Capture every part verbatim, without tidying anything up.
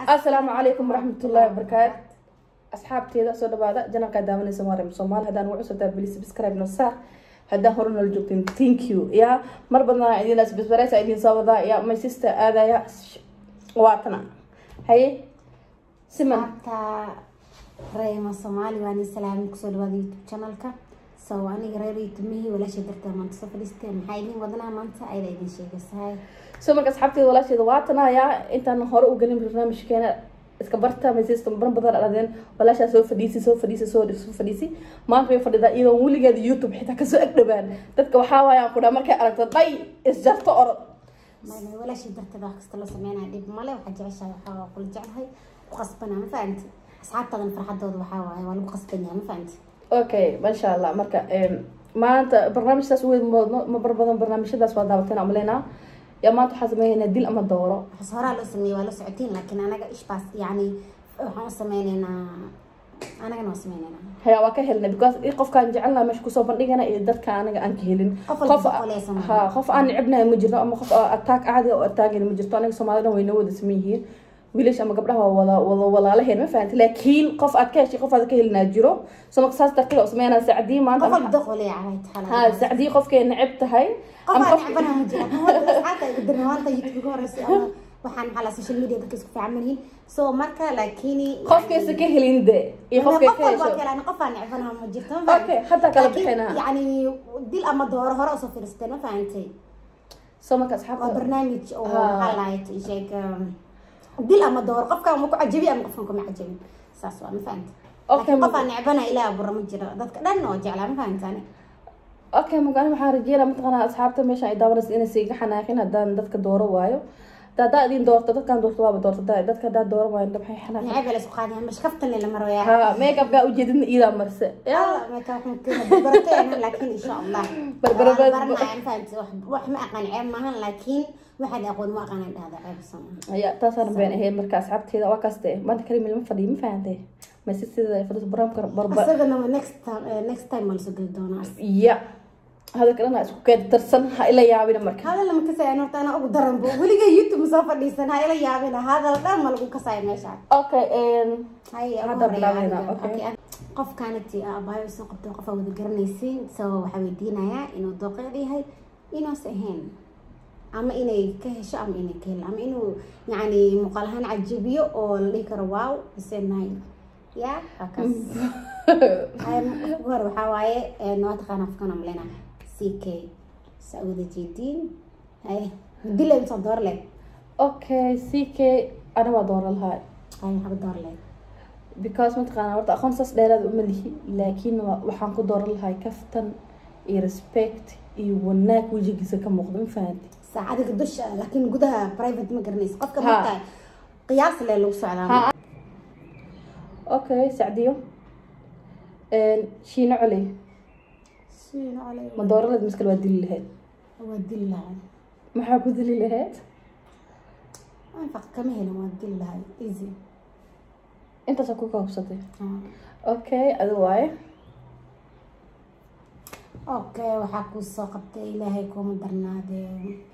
السلام عليكم ورحمة الله وبركاته. أصحابتي ذا سود بعض جنا كدامن سمارة مسومال هذا نوع سودا بليس بسكرايب نصار هذا هرنا الجوكين thank you يا مر بدنا عندنا ناس بس بريس عندنا صودا يا my sister هذا يا واتنا هاي سمن تا ريما صومالي واني سلام كسول وادي channel كا سو أنا غيري تمهي ولا شيء درت ما تصف الاستيم حايلين ودنا ما أنت أيضا يدين شيء بس هاي سو مركز أصحابتي ولا شيء واتنا يا أنت نهار وقلنا برنامج كنا iskabarta meesaysto baran badan aladeen walaasha soo fadhiisi soo fadhiisi soo soo fadhiisi maanta way fadhida iyadoo weligeed YouTube xitaa ka soo agdhabaan dadka waxa waayaan ku dhaa markay aragto day isjarto orod ما ولا شيء درت ذاك استلا سمعنا ديب ماله وحاجة عشان وحاول كل جعلها وقصبنا ما فهمت أصحاب تغن فرحة دود وحاول ولا قصبنا ما فهمت اوكي ما شاء الله مركا ما انت برنامج تسوي ما بربضن برنامج ده سوا دعوتنا عملنا يا ما انت حاسبين ديل اما الدوره حصارى لو سمي ولا ساعتين لكن انا ايش بس يعني waxaan sameeynaa anaga noo sameeynaa haya waa ka helnay because ii qofkaan jecelna meesha ku soo bandhigana ee dadka anaga aan ka helin qof ha qof aan nicibnahay ma jirto ama qof attack caadi oo attaagin ma jirto anaga Soomaalida wayna wada sameeyeen wiilash ama gabdhaha wala wala walaalaheen ma fahanti laakiin qof aad ka heshay qof aad ka helina jiro soo markaas dartiga oo sameeyana saacadii maanta qof daqolay caaway taxala ha saacadii qofkeen nicib tahay ama qof nicibnahay ma jiro xataa qadrna maanta YouTube horeysi ama waxaan على social media dadka isku fiicnaan soo marka laakiin qofkiisa ka helinde iyo qofka ka hesho qofka kale qofaan nicbanaha ma jirto okay hatta kala bixina yani dil ama door hore oo soo fiirsteen ma fahamtay soo marka asxaabta barnaamij oo highlight sheeg dil ama door qofka ma ku cajabi ama qofka ma cajabi saas waa ma fahamtay okay qofaan nicbana ilaa abura ma jiro dadka dhan oo jeclaa ma fahamtay okay mugaan waxaan rajeyna mataqana asxaabta meesha ay daawanayso inay siiga xanaaqin hadaan dadka dooro waayo دادا دين دورت دادا كان دورت وابا دورت دادا دادا كان دورت وين دبحي حنا نعيب على سقاطها مش كفت اللي مرة يا ها ميك اب قاعد وجدنا إذا مرسى يا ميك اب ممكن برتين لكن إن شاء الله بربر برنا عين فهمت وح ما أقنع معهن لكن واحد يقول ما أقنع هذا عيب صنع يا تصر بين هي مركز عبت هذا وكاسته ما أنت كريم المفردي ما فهمته ما سيستي فرد برام بربر بس إذا نو next time next time ما نسجل دوناس يا هذا كلام اسكو كاد ترسن إلى يابنا مركز هذا لما كسي أنا أنا أقدر نبو ولي جاي يوتيوب مسافر لسنا إلى يابنا هذا لا ما لقوا كسي ماشى أوكي إن هاي هذا بلادنا أوكي قف كانت أباي وسن قبض قفا وذكرنيسين سو حويدينا يا إنه دقيقي هاي إنه سهين أما إنه كهش أم إنه كهل أما إنه يعني مقالهان عجيبية أو اللي كرواو بسناي يا هكذا هاي غير وحواي نوات خانة فكنا ملنا سيكي سعودة جدين هاي دي اللي بتصدر لك اوكي سيكي انا ما دور لها هاي حق دور لك because متقانا ورطة خمسة ديراد أمليه لكن وحان كو دور لها كفتن اي respect اي وناك وجي جيسا كمقدم فانتي ساعدك الدش لكن قدها برايفت مقرنيس قفك مرتا قياس اللي لو سعلا اوكي سعديو شينو عليه شينو عليه ما دور لها مسكال وادي لهاد وادي لهاد ما حاكو دلي لهاد انا فقط كما هنا وادي لهاد ايزي انت ساكوكا وبسطي اه اوكي ادواي اوكي وحاكو الساقبت الهي كوم درنادي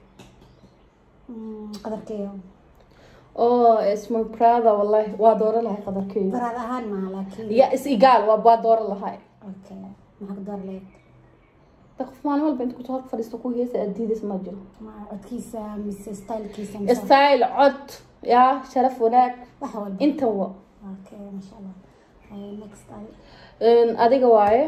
قدر كيو اوه اسمه برادا والله waa door lahay qadarkeeyo برادا ahaan ma laakiin ya is egal waa baa door lahay okay maxaa door leed taqf maan walba inta ku soo fadhiisto ku heesa adiidis ma jiro ma codkiisa mise style-kiisa style cod ya sharaf wanaag wax walba inta wa okay ma sha Allah ay next time in adiga waaye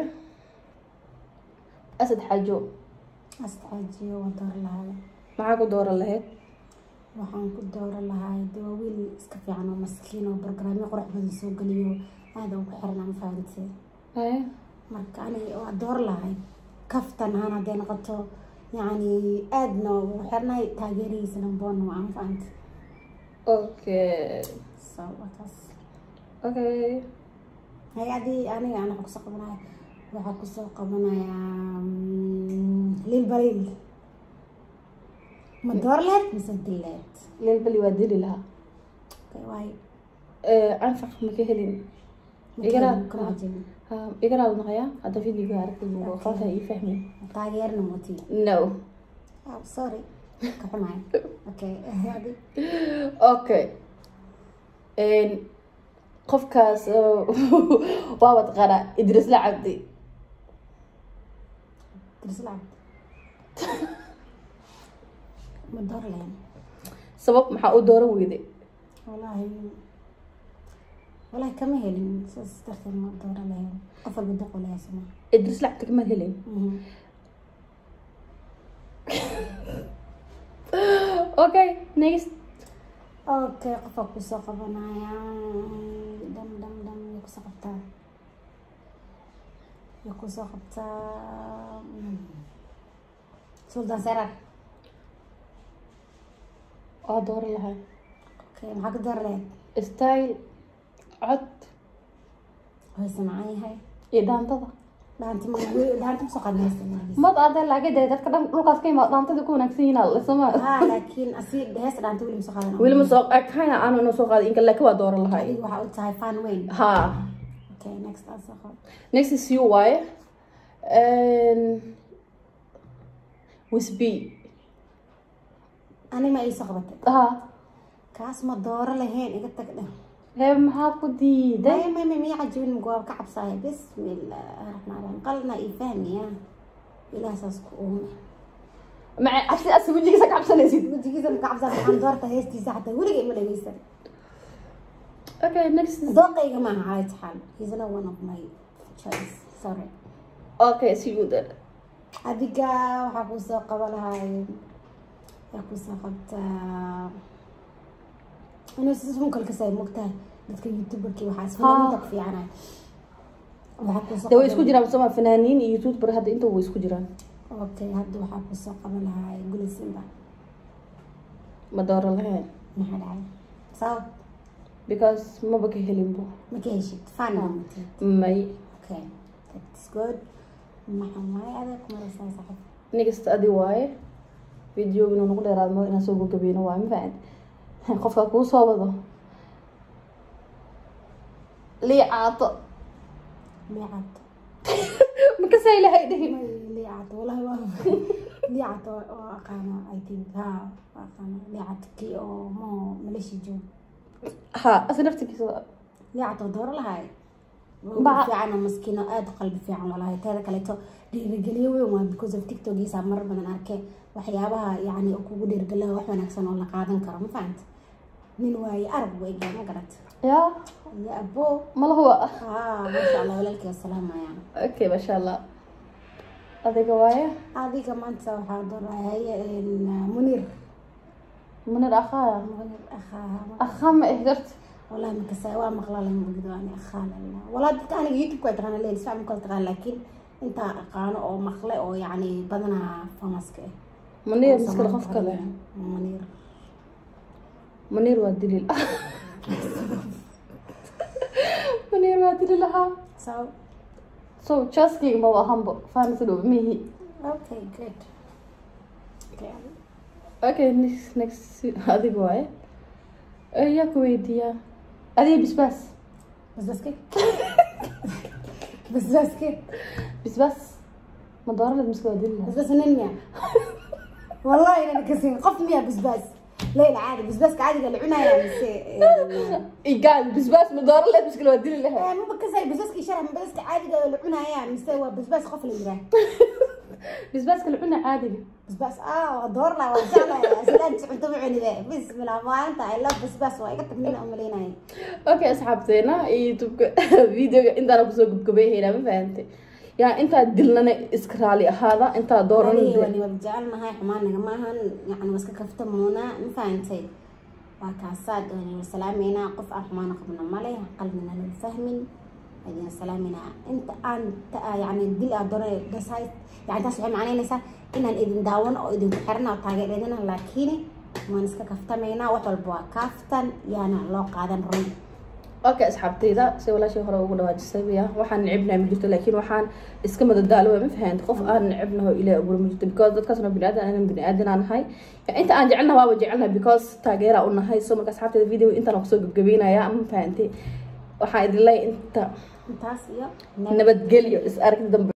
asad xajo asad xajo waa door lahay maxaa ku door lahayd waxaan ku door lahay dawiil iska fiican oo maskiin oo barnaamij qurux badan soo galiyo aad ugu xirnaa ma fahamtay ay marka aniga waa door lahay kaftan aan hadee noqoto yani aadna ugu xirnay taageerihiisa namboon waa ma fahamtay okay so wataas okay hay adii aniga aan ku soo qabanay waxa ku soo qabanaya lil balil ما دور لك مسدلات للبلي ودلي لها واي اه انفق مكهلين يقرا ها يقرا نغيا هذا فيديو عارف الموضوع خاصه يفهمي طاير نموتي نو اه سوري كحماي اوكي هذه اوكي een qofkaas waa wad qara Idris Lacabdi Idris Lacabdi ma door leen sabab maxaa u dooran weyday wallahi wallahi kama helin sistarkan ma dooran leen qof walba doqolaya sama Idris Lacabdi kama helin okay next okay qof ku soo qabanaya dam dam dam ku soo qabta ku soo qabta Sultan Sarar oo door lahay okay maxaa ka door lahay style cod way samacay hay iyo dhaantada dhaanta ma way dhaanta soo qadnaysan mad aad laga day dadka dhan dhulkaas ka imaad dhaantada ku wanaagsan yihiin la sama ha laakiin asii hees dhaanta wili soo qadan wili ma soo akayna aan inuu soo qaado in kale ka waa door lahay waxa uu tahay fan weyn ha okay next answer next is you why and Wisby ani ma iisa qabatay ha kaas ma dooro lahayn iga tag dhan هي محاكو دي داي ما ما ما عجبني مقاوم كعب صاير بسم الله الرحمن الرحيم قلنا يفهمني يا إلى أساس قومي مع أصلي أصلي وجهي سك عب سنة زيد وجهي زم كعب صاير عن دورته هيستي ساعته ولا جاي ولا جاي okay next ذوقي يا جماعة عايز حال he's not one of my choice sorry okay see you there أديك وحكوسة قبل هاي حكوسة قبت أنا اسمه كل كسر مقتل dadka youtuberkii waxaas filimada fiican waxa ku soo dawo isku jiraan sama fanaaniin iyo youtuber hadda inta way isku jiraan okay hadda waxa ku soo qaban lahaa gulisimba ma door lahayn maxaa dhacay so because ma baka helinbo ma ka heshid fan may okay that's good maxaa may ada kuma raasay saxib next adi waaye video inuu nagu dheeraado ma inaan soo gabagabeyno waa ma faacad qofka ku soo wado لي عاطو لي عاطو ما كسايله هيدي لي عاطو والله ما لي عاطو اقانا اي ثينك ها اقانا لي عاطكي او مو مليش جون ها اصنفتك لي عاطو دور لهاي بقى في عنا مسكينه اد قلب في عنا والله تادا كليتو dhiirigeliye weyn waa because of TikTok isa mar badan arkay waxyaabaha yani kugu dhiirigeliyo wax wanaagsan oo la qaadan karo ma fahanti nin waay arag way gaana garad يا يا ابو ما هو اه ما شاء الله ولك السلام يا اوكي ما شاء الله هذيك وايه هذيك ما انت حاضر هي منير منير اخا منير اخا اخا ما قدرت والله ما كسوا مقلال من قدواني اخا لا والله دك انا يوتيوب كنت انا لين سامع كنت قال لكن انت قانو او مخله او يعني بدنا فمسك منير مسكر خف كله منير منير ودليل منير ودليل لها so so just getting more humble fancy do me okay good okay okay next next هذه بواي يا كويديا هذه بس بس بس بس كده بس بس كده بس بس ما دور لك مسكوا دليل بس بس ننمي والله انا كسين قف مية بس بس لا عادي بس بس عادي قال عنا يعني اي قال بس بس مدار له بس كله ودي لها مو بكسي بس بس يشرح بس عادي قال عنا يعني مستوى بس بس خف لي بس بس كله عنا عادي بس بس اه دور لا وجعله سلام تبعوني ذا بسم الله ما انت اي لاف بس بس واي قلت من املينا اوكي اصحابتنا يوتيوب فيديو انت انا بسوق بكبيه هنا ما فهمتي يعني انت دلنا اسكرالي هذا انت دورني ولي وجعلنا هاي حمانا ما هن يعني بس كفتمونا ما فهمتي وكاسات يعني سلامينا قف احمانا قبنا مالي قلبنا للفهم هذه سلامينا انت انت يعني دل ادوري دساي يعني تاسو معناه نسا ان اذن داون او اذن خيرنا تاغيرنا لكن ما نسك كفتمينا wax walba kaftan yana loo qaadan run اوكي اصحابتيدا سي ولا شيء هره ugu dhawaajisay waxaan nicibnaa ma jirto laakiin waxaan iska madadaalo ma fahanti qof aan nicibnaho ilaa abuur ma jirto because dadkaasna bini'aadan aan bini'aadan aan nahay inta aan jecelna waa jecelna because taageera u nahay soo marka asxaabteeda video inta aan soo gabagabeynaya ma fahanti waxa idin lay inta intaas iyo nabadgelyo is aragti dambe